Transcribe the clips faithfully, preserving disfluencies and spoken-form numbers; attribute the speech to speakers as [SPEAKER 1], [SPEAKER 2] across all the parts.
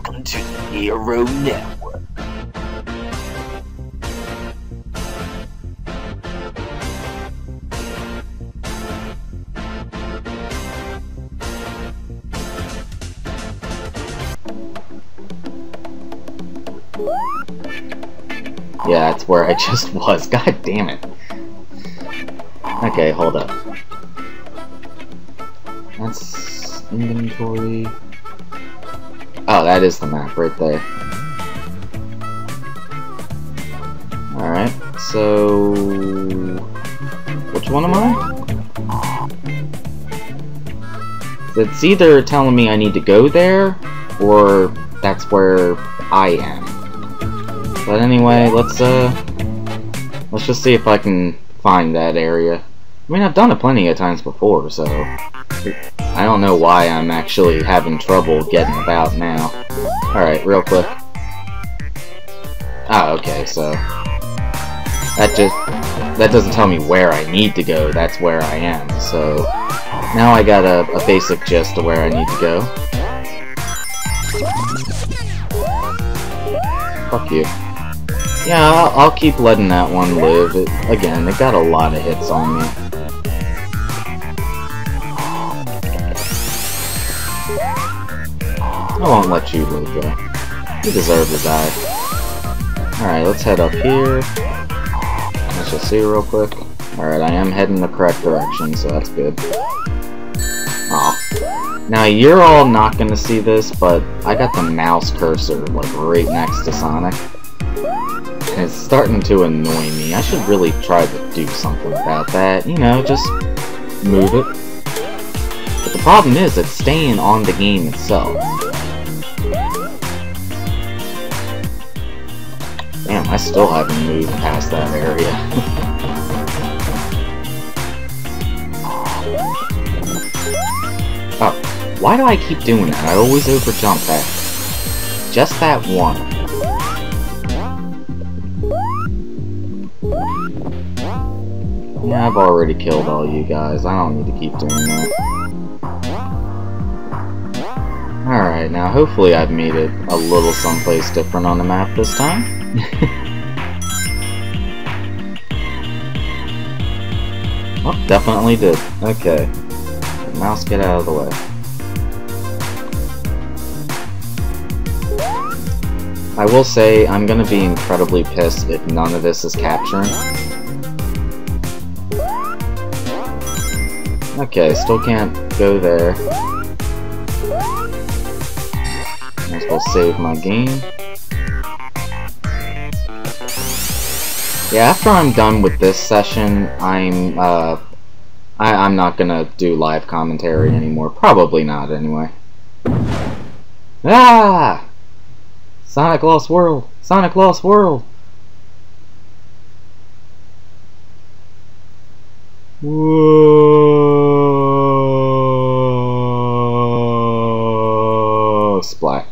[SPEAKER 1] Welcome to the Hero Network.
[SPEAKER 2] Yeah, that's where I just was. God damn it. Okay, hold up. That's inventory. Oh, that is the map right there. Alright, so... which one am I? It's either telling me I need to go there, or that's where I am. But anyway, let's, uh... let's just see if I can find that area. I mean, I've done it plenty of times before, so... I don't know why I'm actually having trouble getting about now. Alright, real quick. Ah, okay, so... That just... that doesn't tell me where I need to go, that's where I am, so... Now I got a, a basic gist of where I need to go. Fuck you. Yeah, I'll, I'll keep letting that one live. It, again, it got a lot of hits on me. I won't let you live, though. You deserve to die. Alright, let's head up here. Let's just see real quick. Alright, I am heading the correct direction, so that's good. Aw. Now, you're all not gonna see this, but I got the mouse cursor, like, right next to Sonic. And it's starting to annoy me. I should really try to do something about that. You know, just move it. But the problem is, it's staying on the game itself. Damn, I still haven't moved past that area. Oh, why do I keep doing that? I always overjump that. Just that one. Yeah, I've already killed all you guys. I don't need to keep doing that. Alright, now hopefully I've made it a little someplace different on the map this time. Oh, definitely did. Okay. Mouse, get out of the way. I will say, I'm gonna be incredibly pissed if none of this is capturing. Okay, still can't go there. Might as well save my game. Yeah, after I'm done with this session, I'm, uh... I, I'm not gonna do live commentary anymore. Probably not, anyway. Ah! Sonic Lost World! Sonic Lost World! Whoa! Splat.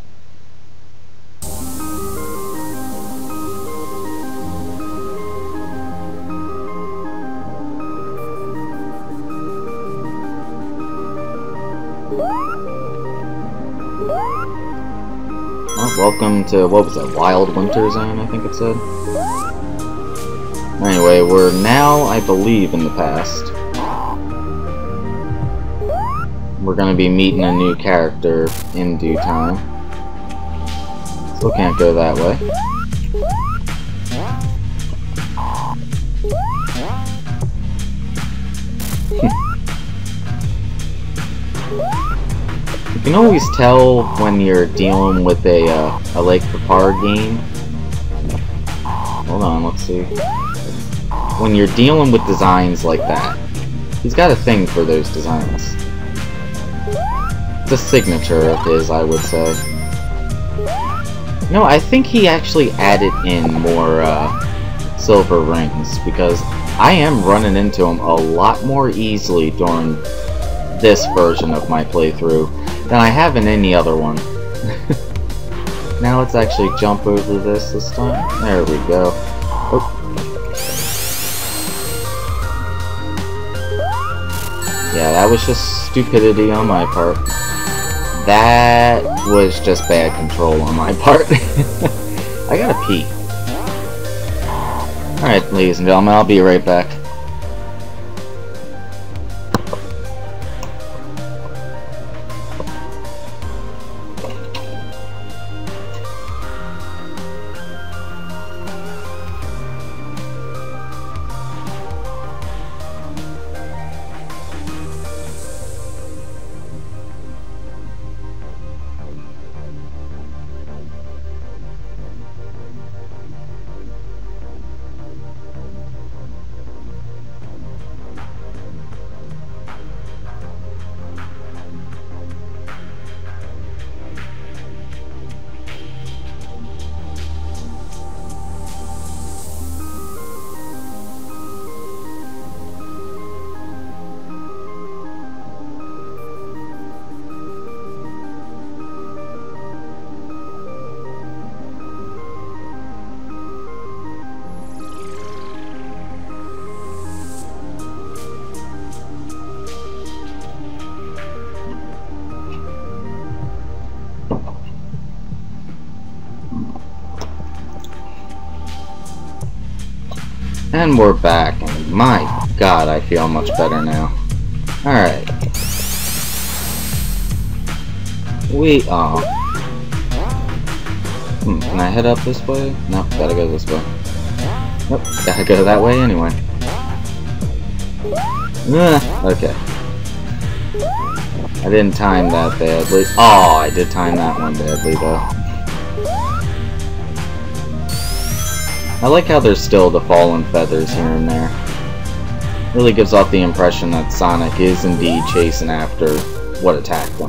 [SPEAKER 2] Welcome to, what was that, Wild Winter Zone, I think it said? Anyway, we're now, I believe, in the past. We're gonna be meeting a new character in due time. Still can't go that way. You can always tell when you're dealing with a, uh, a LakeFeperd game. Hold on, let's see. When you're dealing with designs like that, he's got a thing for those designs. It's a signature of his, I would say. No, I think he actually added in more uh, silver rings, because I am running into him a lot more easily during this version of my playthrough than I have in any other one. Now let's actually jump over this this time. There we go. Oh. Yeah, that was just stupidity on my part. That was just bad control on my part. I gotta pee. Alright, ladies and gentlemen, I'll be right back. And we're back, and my god, I feel much better now. Alright. We are... Hmm, can I head up this way? No, gotta go this way. Nope, gotta go that way anyway. Uh, okay. I didn't time that badly. Oh, I did time that one badly, though. I like how there's still the fallen feathers here and there. Really gives off the impression that Sonic is indeed chasing after what attacked them.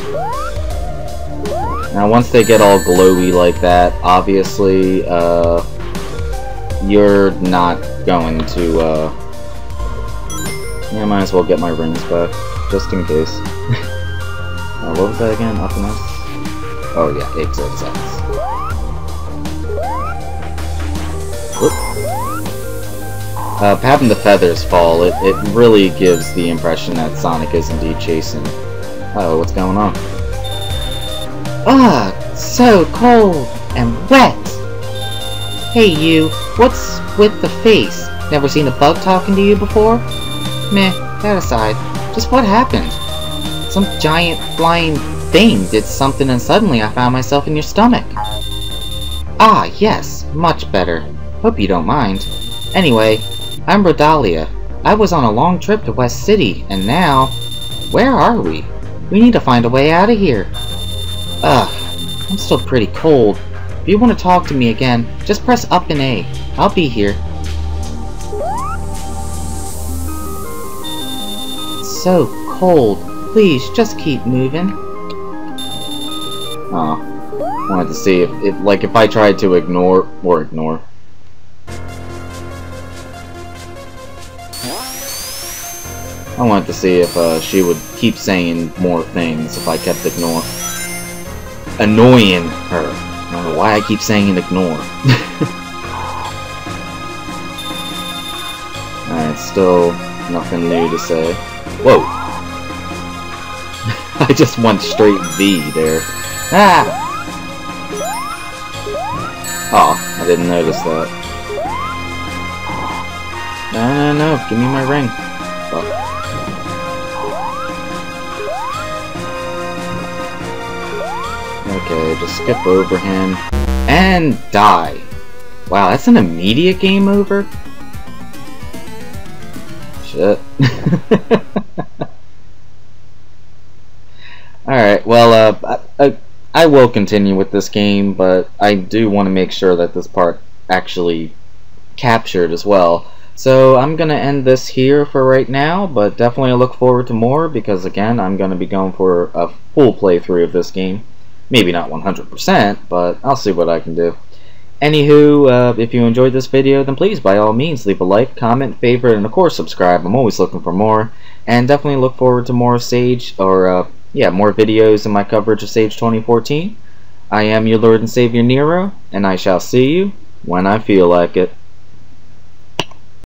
[SPEAKER 2] Now once they get all glowy like that, obviously, uh, you're not going to, uh... yeah, I might as well get my rings back, just in case. uh, what was that again? Up and S? Oh yeah, X X X. Uh, having the feathers fall, it, it really gives the impression that Sonic is indeed chasing. Uh-oh, what's going on?
[SPEAKER 3] Ah, so cold and wet. Hey you, what's with the face? Never seen a bug talking to you before? Meh, that aside, just what happened? Some giant flying thing did something and suddenly I found myself in your stomach. Ah, yes, much better. Hope you don't mind. Anyway, I'm Rodalia. I was on a long trip to West City, and now... where are we? We need to find a way out of here. Ugh, I'm still pretty cold. If you want to talk to me again, just press up and A. I'll be here. It's so cold. Please, just keep moving.
[SPEAKER 2] Oh, wanted to see if, if, like, if I tried to ignore, or ignore. I wanted to see if uh, she would keep saying more things if I kept ignoring, annoying her. I don't know why I keep saying ignore. Alright, still nothing new to say. Whoa! I just went straight V there. Ah! Oh, I didn't notice that. No, no, no, give me my ring. Fuck. Okay, just skip over him. And die. Wow, that's an immediate game over? Shit. Alright, well, uh, I, I, I will continue with this game, but I do want to make sure that this part actually captured as well. So I'm going to end this here for right now, but definitely look forward to more, because again, I'm going to be going for a full playthrough of this game. Maybe not one hundred percent, but I'll see what I can do. Anywho, uh, if you enjoyed this video, then please, by all means, leave a like, comment, favorite, and of course subscribe. I'm always looking for more, and definitely look forward to more Sage, or uh, yeah, more videos in my coverage of Sage twenty fourteen. I am your Lord and Savior Nero, and I shall see you when I feel like it.